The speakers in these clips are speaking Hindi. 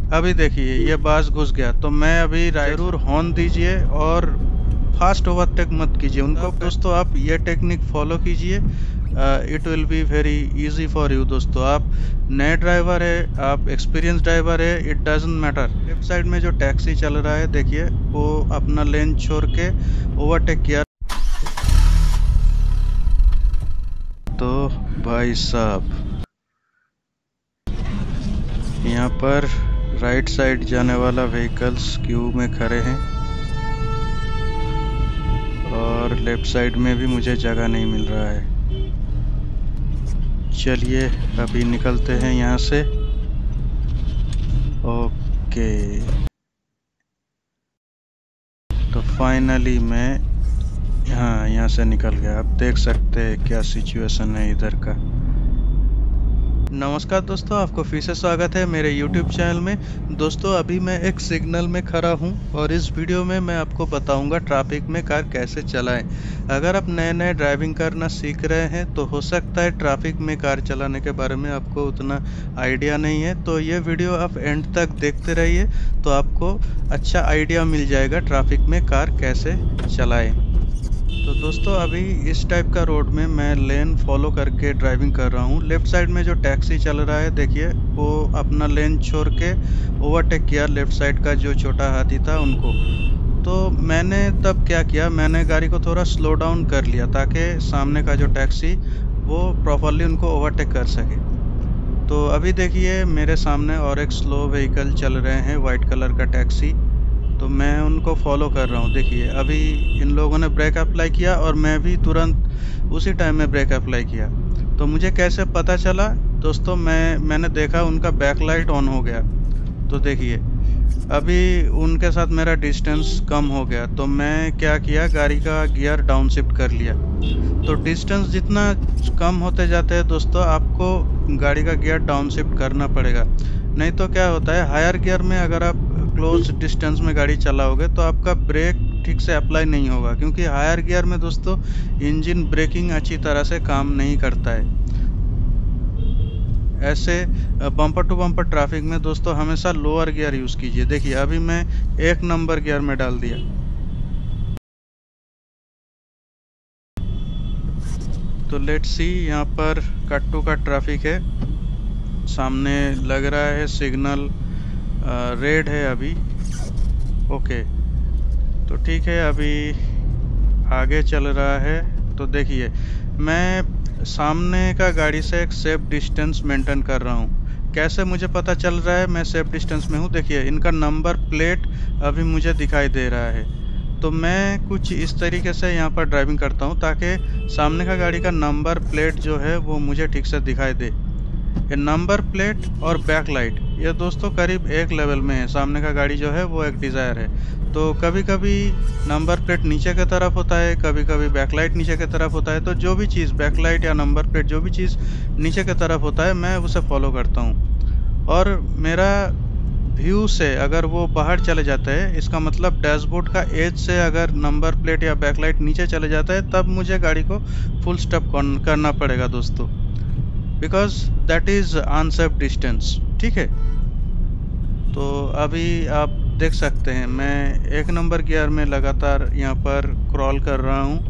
अभी देखिए ये बास घुस गया, तो मैं अभी जरूर हॉर्न दीजिए और फास्ट ओवरटेक मत कीजिए उनको। दोस्तों आप ये टेक्निक फॉलो कीजिए, it will be very easy for you. दोस्तों आप नए ड्राइवर है, आप एक्सपीरियंस ड्राइवर है, it doesn't matter. Left side में जो टैक्सी चल रहा है देखिए, वो अपना लेन छोड़ के ओवरटेक किया। तो भाई साहब यहाँ पर राइट साइड जाने वाला व्हीकल्स क्यू में खड़े हैं और लेफ्ट साइड में भी मुझे जगह नहीं मिल रहा है। चलिए अभी निकलते हैं यहाँ से। ओके, तो फाइनली मैं यहाँ से निकल गया। आप देख सकते हैं क्या सिचुएशन है इधर का। नमस्कार दोस्तों, आपको फिर से स्वागत है मेरे YouTube चैनल में। दोस्तों अभी मैं एक सिग्नल में खड़ा हूं और इस वीडियो में मैं आपको बताऊंगा ट्रैफिक में कार कैसे चलाएं। अगर आप नए नए ड्राइविंग करना सीख रहे हैं तो हो सकता है ट्रैफिक में कार चलाने के बारे में आपको उतना आइडिया नहीं है, तो ये वीडियो आप एंड तक देखते रहिए तो आपको अच्छा आइडिया मिल जाएगा ट्रैफिक में कार कैसे चलाएं। तो दोस्तों अभी इस टाइप का रोड में मैं लेन फॉलो करके ड्राइविंग कर रहा हूँ। लेफ्ट साइड में जो टैक्सी चल रहा है देखिए, वो अपना लेन छोड़ के ओवरटेक किया लेफ्ट साइड का जो छोटा हाथी था उनको। तो मैंने तब क्या किया, मैंने गाड़ी को थोड़ा स्लो डाउन कर लिया ताकि सामने का जो टैक्सी वो प्रॉपरली उनको ओवरटेक कर सके। तो अभी देखिए मेरे सामने और एक स्लो व्हीकल चल रहे हैं, वाइट कलर का टैक्सी, तो मैं उनको फॉलो कर रहा हूँ। देखिए अभी इन लोगों ने ब्रेक अप्लाई किया और मैं भी तुरंत उसी टाइम में ब्रेक अप्लाई किया। तो मुझे कैसे पता चला दोस्तों, मैंने देखा उनका बैकलाइट ऑन हो गया। तो देखिए अभी उनके साथ मेरा डिस्टेंस कम हो गया, तो मैं क्या किया, गाड़ी का गियर डाउन शिफ्ट कर लिया। तो डिस्टेंस जितना कम होते जाते हैं दोस्तों, आपको गाड़ी का गियर डाउन शिफ्ट करना पड़ेगा। नहीं तो क्या होता है, हायर गियर में अगर आप क्लोज डिस्टेंस में गाड़ी चलाओगे तो आपका ब्रेक ठीक से अप्लाई नहीं होगा, क्योंकि हायर गियर में दोस्तों इंजन ब्रेकिंग अच्छी तरह से काम नहीं करता है। ऐसे बम्पर टू बम्पर ट्रैफिक में दोस्तों हमेशा लोअर गियर यूज कीजिए। देखिए अभी मैं 1 नंबर गियर में डाल दिया। तो लेट्स सी, यहाँ पर कट टू कट ट्रैफिक है, सामने लग रहा है सिग्नल रेड है अभी। ओके, तो ठीक है, अभी आगे चल रहा है। तो देखिए मैं सामने का गाड़ी से एक सेफ डिस्टेंस मेंटेन कर रहा हूँ। कैसे मुझे पता चल रहा है मैं सेफ डिस्टेंस में हूँ, देखिए इनका नंबर प्लेट अभी मुझे दिखाई दे रहा है। तो मैं कुछ इस तरीके से यहाँ पर ड्राइविंग करता हूँ ताकि सामने का गाड़ी का नंबर प्लेट जो है वो मुझे ठीक से दिखाई दे। ये नंबर प्लेट और बैकलाइट ये दोस्तों करीब एक लेवल में है। सामने का गाड़ी जो है वो एक डिज़ायर है, तो कभी कभी नंबर प्लेट नीचे की तरफ होता है, कभी कभी बैकलाइट नीचे की तरफ होता है। तो जो भी चीज़ बैकलाइट या नंबर प्लेट जो भी चीज़ नीचे की तरफ होता है मैं उसे फॉलो करता हूँ। और मेरा व्यू से अगर वो बाहर चले जाते हैं, इसका मतलब डैशबोर्ड का एज से अगर नंबर प्लेट या बैकलाइट नीचे चले जाता है, तब मुझे गाड़ी को फुल स्टॉप करना पड़ेगा दोस्तों, because that is unsafe distance. ठीक है, तो अभी आप देख सकते हैं मैं 1 नंबर गियर में लगातार यहाँ पर क्रॉल कर रहा हूँ।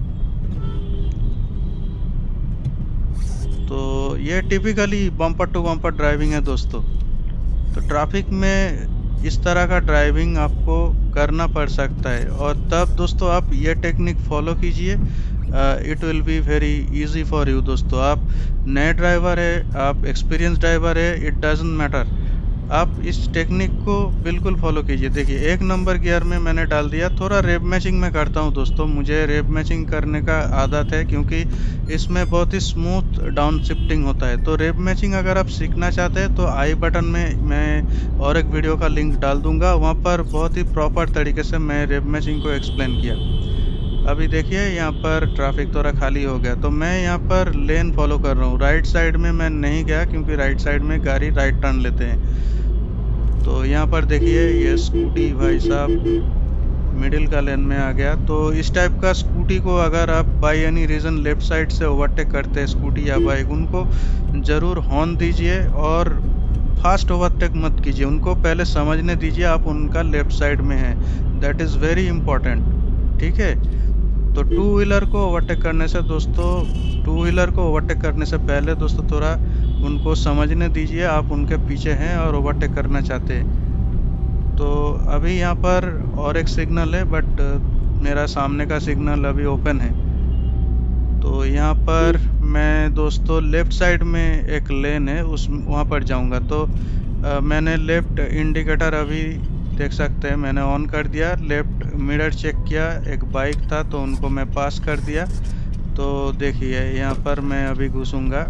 तो ये typically bumper to bumper driving है दोस्तों। तो ट्रैफिक में इस तरह का ड्राइविंग आपको करना पड़ सकता है, और तब दोस्तों आप ये टेक्निक फॉलो कीजिए, it will be very easy for you. दोस्तों आप नए ड्राइवर है, आप एक्सपीरियंस ड्राइवर है, इट डजंट मैटर, आप इस टेक्निक को बिल्कुल फॉलो कीजिए। देखिए 1 नंबर गियर में मैंने डाल दिया। थोड़ा रेप मैचिंग में करता हूँ दोस्तों, मुझे रेप मैचिंग करने का आदत है क्योंकि इसमें बहुत ही स्मूथ डाउन शिफ्टिंग होता है। तो रेप मैचिंग अगर आप सीखना चाहते हैं तो आई बटन में मैं और एक वीडियो का लिंक डाल दूंगा, वहाँ पर बहुत ही प्रॉपर तरीके से मैं रेप मैचिंग को एक्सप्लेन किया। अभी देखिए यहाँ पर ट्रैफिक थोड़ा खाली हो गया, तो मैं यहाँ पर लेन फॉलो कर रहा हूँ। राइट साइड में मैं नहीं गया क्योंकि राइट साइड में गाड़ी राइट टर्न लेते हैं। तो यहाँ पर देखिए ये स्कूटी भाई साहब मिडिल का लेन में आ गया। तो इस टाइप का स्कूटी को अगर आप by any reason left side से ओवरटेक करते हैं स्कूटी या बाइक, उनको ज़रूर हॉर्न दीजिए और फास्ट ओवरटेक मत कीजिए, उनको पहले समझने दीजिए आप उनका लेफ्ट साइड में है, दैट इज़ वेरी इम्पोर्टेंट। ठीक है, तो टू व्हीलर को ओवरटेक करने से दोस्तों, टू व्हीलर को ओवरटेक करने से पहले दोस्तों थोड़ा उनको समझने दीजिए आप उनके पीछे हैं और ओवरटेक करना चाहते हैं। तो अभी यहाँ पर और एक सिग्नल है, बट मेरा सामने का सिग्नल अभी ओपन है। तो यहाँ पर मैं दोस्तों लेफ़्ट साइड में एक लेन है, उस वहाँ पर जाऊँगा। तो मैंने लेफ़्ट इंडिकेटर अभी देख सकते हैं मैंने ऑन कर दिया, लेफ़्ट मिरर चेक किया, एक बाइक था तो उनको मैं पास कर दिया। तो देखिए यहाँ पर मैं अभी घुसूँगा।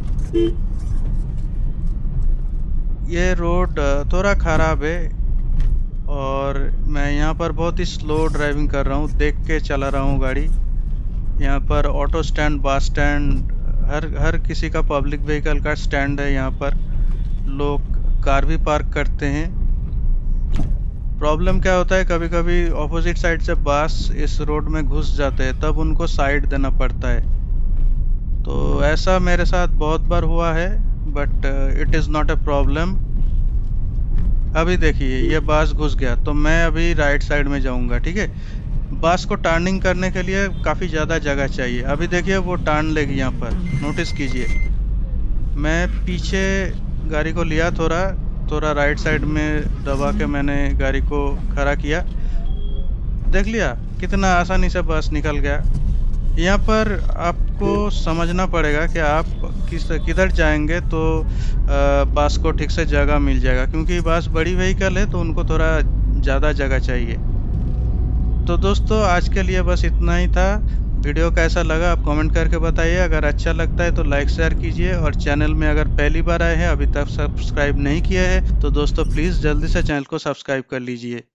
ये रोड थोड़ा ख़राब है और मैं यहाँ पर बहुत ही स्लो ड्राइविंग कर रहा हूँ, देख के चला रहा हूँ गाड़ी। यहाँ पर ऑटो स्टैंड, बस स्टैंड, हर किसी का पब्लिक व्हीकल का स्टैंड है। यहाँ पर लोग कार भी पार्क करते हैं। प्रॉब्लम क्या होता है, कभी कभी ऑपोजिट साइड से बस इस रोड में घुस जाते हैं, तब उनको साइड देना पड़ता है। तो ऐसा मेरे साथ बहुत बार हुआ है, but it is not a problem. अभी देखिए ये बस घुस गया, तो मैं अभी राइट साइड में जाऊंगा। ठीक है, बस को टर्निंग करने के लिए काफ़ी ज़्यादा जगह चाहिए। अभी देखिए वो टर्न लेगी, यहाँ पर नोटिस कीजिए। मैं पीछे गाड़ी को लिया, थोड़ा राइट साइड में दबा के मैंने गाड़ी को खड़ा किया। देख लिया कितना आसानी से बस निकल गया। यहाँ पर आपको समझना पड़ेगा कि आप किधर जाएंगे तो बस को ठीक से जगह मिल जाएगा, क्योंकि बस बड़ी व्हीकल है तो उनको थोड़ा ज़्यादा जगह चाहिए। तो दोस्तों आज के लिए बस इतना ही था। वीडियो कैसा लगा आप कमेंट करके बताइए। अगर अच्छा लगता है तो लाइक शेयर कीजिए, और चैनल में अगर पहली बार आए हैं, अभी तक सब्सक्राइब नहीं किया है, तो दोस्तों प्लीज़ जल्दी से चैनल को सब्सक्राइब कर लीजिए।